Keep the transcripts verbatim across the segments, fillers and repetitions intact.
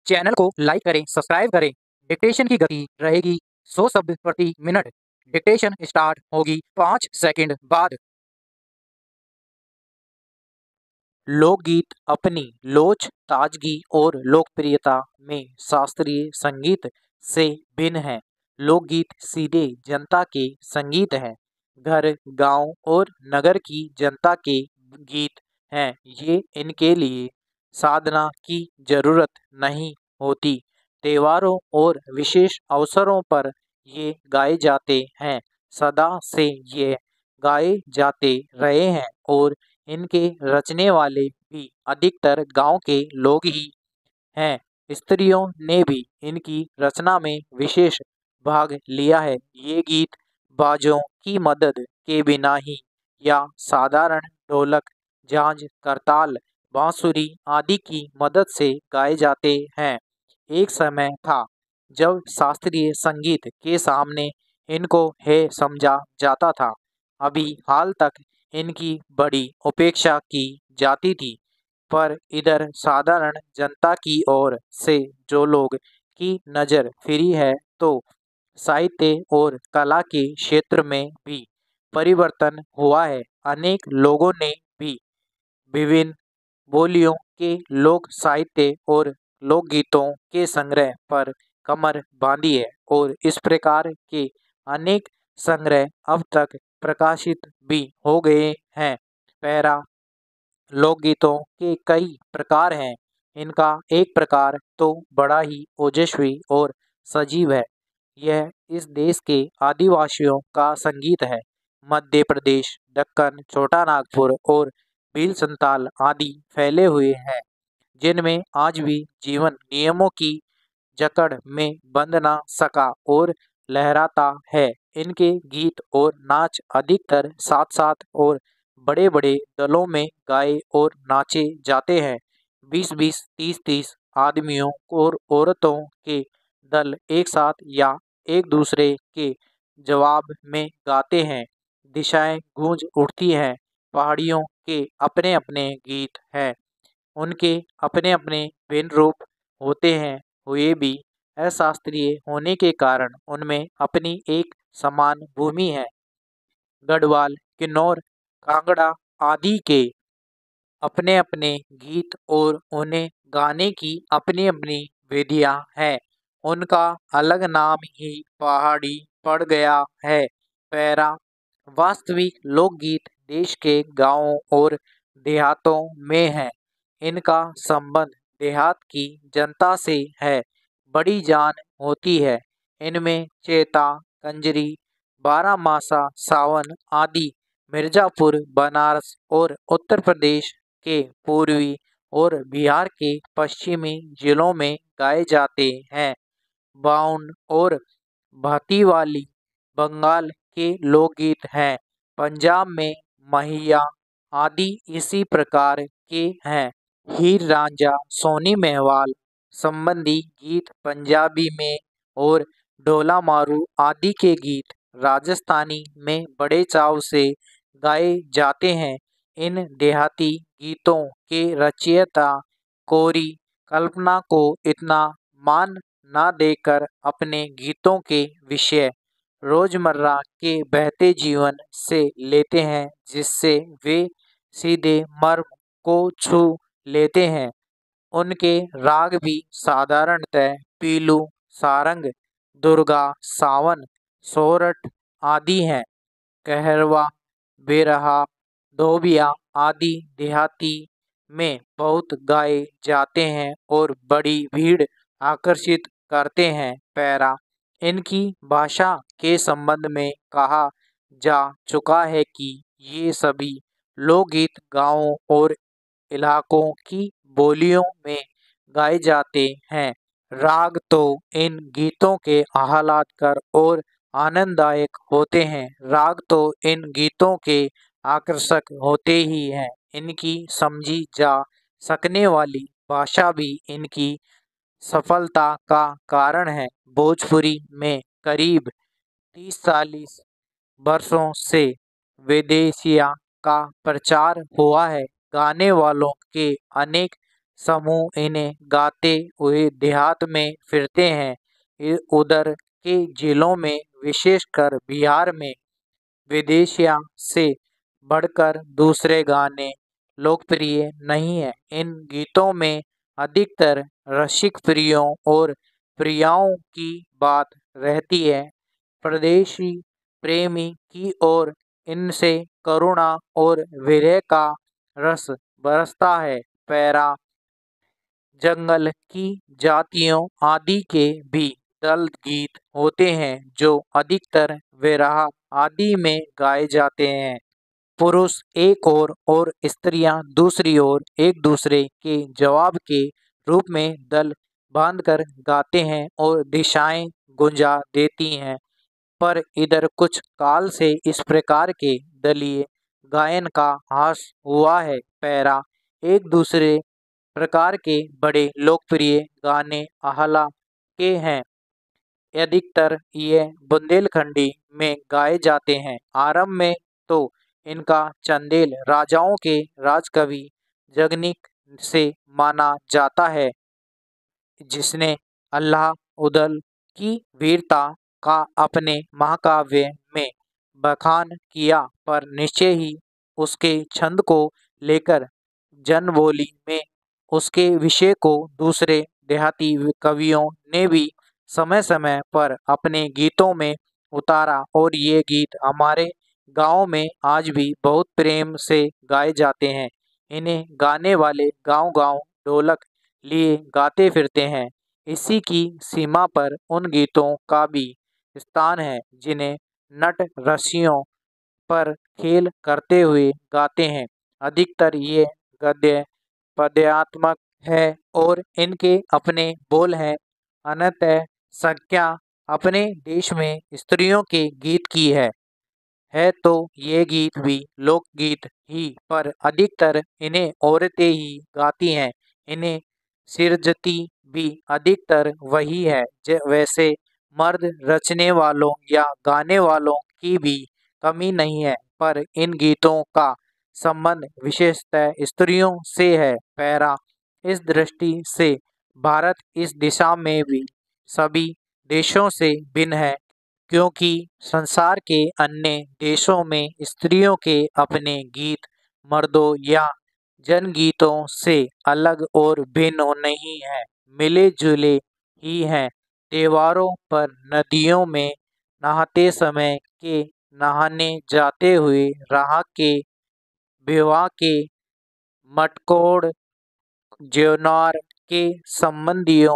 Channel को like करें, subscribe करें। डिक्टेशन की गति रहेगी सौ शब्द प्रति मिनट। डिक्टेशन स्टार्ट होगी पाँच सेकंड बाद। लोकगीत अपनी लोच, ताजगी और लोकप्रियता में शास्त्रीय संगीत से भिन्न है। लोकगीत सीधे जनता के संगीत हैं। घर, गांव और नगर की जनता के गीत हैं। ये इनके लिए साधना की जरूरत नहीं होती। त्योहारों और विशेष अवसरों पर ये गाए जाते हैं। सदा से ये गाए जाते रहे हैं और इनके रचने वाले भी अधिकतर गांव के लोग ही हैं। स्त्रियों ने भी इनकी रचना में विशेष भाग लिया है। ये गीत बाजों की मदद के बिना ही या साधारण ढोलक, झांझ, करताल, बांसुरी आदि की मदद से गाए जाते हैं। एक समय था जब शास्त्रीय संगीत के सामने इनको है समझा जाता था। अभी हाल तक इनकी बड़ी उपेक्षा की जाती थी, पर इधर साधारण जनता की ओर से जो लोग की नज़र फिरी है तो साहित्य और कला के क्षेत्र में भी परिवर्तन हुआ है। अनेक लोगों ने भी विभिन्न बोलियों के लोक साहित्य और लोकगीतों के संग्रह पर कमर बांधी है और इस प्रकार के अनेक संग्रह अब तक प्रकाशित भी हो गए हैं। पैरा लोकगीतों के कई प्रकार हैं। इनका एक प्रकार तो बड़ा ही ओजस्वी और सजीव है। यह इस देश के आदिवासियों का संगीत है। मध्य प्रदेश, दक्कन, छोटा नागपुर और भील संताल आदि फैले हुए हैं, जिनमें आज भी जीवन नियमों की जकड़ में बंध ना सका और लहराता है। इनके गीत और नाच अधिकतर साथ साथ और बड़े बड़े दलों में गाए और नाचे जाते हैं। बीस बीस, तीस तीस आदमियों और औरतों के दल एक साथ या एक दूसरे के जवाब में गाते हैं। दिशाएं गूंज उठती हैं। पहाड़ियों के अपने अपने गीत हैं। उनके अपने अपने भिन्न रूप होते हैं हुए भी अशास्त्रीय होने के कारण उनमें अपनी एक समान भूमि है। गढ़वाल, किन्नौर, कांगड़ा आदि के अपने अपने गीत और उन्हें गाने की अपनी अपनी विधियां हैं। उनका अलग नाम ही पहाड़ी पड़ गया है। पैरा वास्तविक लोकगीत देश के गांवों और देहातों में है। इनका संबंध देहात की जनता से है। बड़ी जान होती है। इनमें चेता, कंजरी, बारामासा, सावन आदि मिर्जापुर, बनारस और उत्तर प्रदेश के पूर्वी और बिहार के पश्चिमी जिलों में गाए जाते हैं। बाउन और भातीवाली बंगाल के लोकगीत हैं। पंजाब में महिया आदि इसी प्रकार के हैं। हीर रांझा, सोनी मेहवाल संबंधी गीत पंजाबी में और ढोला मारू आदि के गीत राजस्थानी में बड़े चाव से गाए जाते हैं। इन देहाती गीतों के रचयिता कोरी कल्पना को इतना मान ना देकर अपने गीतों के विषय रोजमर्रा के बहते जीवन से लेते हैं, जिससे वे सीधे मर्म को छू लेते हैं। उनके राग भी साधारणतः पीलू, सारंग, दुर्गा, सावन, सोरठ आदि हैं। कहरवा, बेरहा, धोबिया आदि देहाती में बहुत गाए जाते हैं और बड़ी भीड़ आकर्षित करते हैं। पैरा इनकी भाषा के संबंध में कहा जा चुका है कि ये सभी लोकगीत गांवों और इलाकों की बोलियों में गाए जाते हैं। राग तो इन गीतों के आह्लादकर और आनंददायक होते हैं। राग तो इन गीतों के आकर्षक होते ही हैं। इनकी समझी जा सकने वाली भाषा भी इनकी सफलता का कारण है। भोजपुरी में करीब तीस चालीस वर्षों से विदेशिया का प्रचार हुआ है। गाने वालों के अनेक समूह इन्हें गाते हुए देहात में फिरते हैं। इ- उधर के जिलों में, विशेषकर बिहार में, विदेशिया से बढ़कर दूसरे गाने लोकप्रिय नहीं है। इन गीतों में अधिकतर रसिक प्रियों और प्रियाओं की बात रहती है। परदेशी प्रेमी की ओर इनसे करुणा और विरह का रस बरसता है। पैरा, जंगल की जातियों आदि के भी दल गीत होते हैं जो अधिकतर विरह आदि में गाए जाते हैं। पुरुष एक ओर और स्त्रियां दूसरी ओर एक दूसरे के जवाब के रूप में दल बांधकर गाते हैं और दिशाएं गुंजा देती हैं। पर इधर कुछ काल से इस प्रकार के दलीय गायन का ह्रास हुआ है। पैरा एक दूसरे प्रकार के बड़े लोकप्रिय गाने आह्ला के हैं। अधिकतर ये बुंदेलखंडी में गाए जाते हैं। आरंभ में तो इनका चंदेल राजाओं के राजकवि जगनिक से माना जाता है, जिसने अल्लाह उदल की वीरता का अपने महाकाव्य में बखान किया, पर निश्चय ही उसके छंद को लेकर जनबोली में उसके विषय को दूसरे देहाती कवियों ने भी समय समय पर अपने गीतों में उतारा और ये गीत हमारे गांव में आज भी बहुत प्रेम से गाए जाते हैं। इन्हें गाने वाले गांव-गांव ढोलक लिए गाते फिरते हैं। इसी की सीमा पर उन गीतों का भी स्थान है जिन्हें नट रसियों पर खेल करते हुए गाते हैं। अधिकतर ये गद्य पद्यात्मक है और इनके अपने बोल हैं। अनंतः संज्ञा अपने देश में स्त्रियों के गीत की है है तो ये गीत भी लोकगीत ही, पर अधिकतर इन्हें औरतें ही गाती हैं। इन्हें सिरजती भी अधिकतर वही है। ज- वैसे मर्द रचने वालों या गाने वालों की भी कमी नहीं है, पर इन गीतों का संबंध विशेषतः स्त्रियों से है। पैरा इस दृष्टि से भारत इस दिशा में भी सभी देशों से भिन्न है, क्योंकि संसार के अन्य देशों में स्त्रियों के अपने गीत मर्दों या जनगीतों से अलग और भिन्न नहीं है, मिले जुले ही हैं। त्योहारों पर नदियों में नहाते समय के नहाने जाते हुए राह के विवाह के मटकोड़ ज्योनार के संबंधियों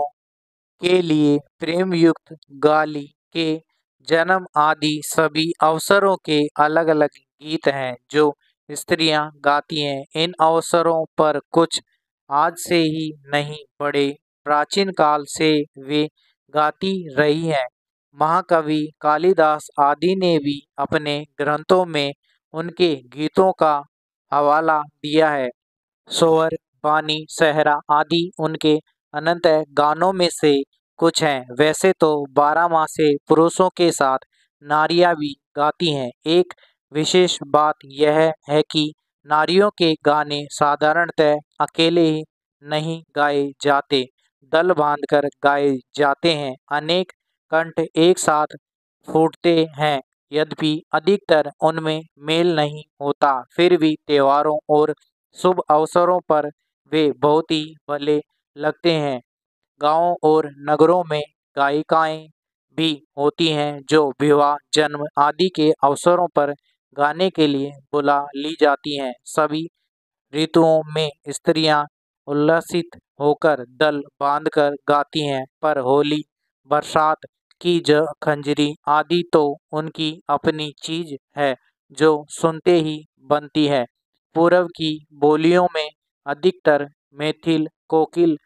के लिए प्रेम युक्त गाली के जन्म आदि सभी अवसरों के अलग अलग गीत हैं जो स्त्रियां गाती हैं। इन अवसरों पर कुछ आज से ही नहीं, बड़े प्राचीन काल से वे गाती रही हैं। महाकवि कालिदास आदि ने भी अपने ग्रंथों में उनके गीतों का हवाला दिया है। सोहर, बानी, सहरा आदि उनके अनंत गानों में से कुछ हैं। वैसे तो बारहमासे पुरुषों के साथ नारियां भी गाती हैं। एक विशेष बात यह है कि नारियों के गाने साधारणतः अकेले ही नहीं गाए जाते, दल बांधकर गाए जाते हैं। अनेक कंठ एक साथ फूटते हैं। यद्यपि अधिकतर उनमें मेल नहीं होता, फिर भी त्योहारों और शुभ अवसरों पर वे बहुत ही भले लगते हैं। गांवों और नगरों में गायिकाएं भी होती हैं जो विवाह, जन्म आदि के अवसरों पर गाने के लिए बुला ली जाती हैं। सभी ऋतुओं में स्त्रियां उल्लसित होकर दल बांधकर गाती हैं, पर होली, बरसात की ज खंजरी आदि तो उनकी अपनी चीज है जो सुनते ही बनती है। पूर्व की बोलियों में अधिकतर मैथिल, कोकिल,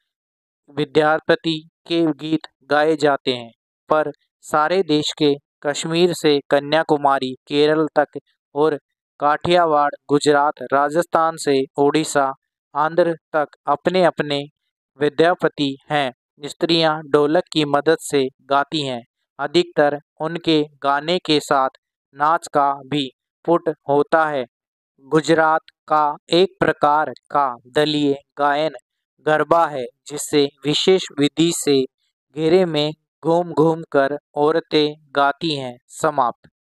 विद्यापति के गीत गाए जाते हैं, पर सारे देश के कश्मीर से कन्याकुमारी, केरल तक और काठियावाड़, गुजरात, राजस्थान से उड़ीसा, आंध्र तक अपने अपने विद्यापति हैं। स्त्रियां ढोलक की मदद से गाती हैं। अधिकतर उनके गाने के साथ नाच का भी पुट होता है। गुजरात का एक प्रकार का दलीय गायन गरबा है, जिसे विशेष विधि से घेरे में घूम घूम कर औरतें गाती हैं। समाप्त।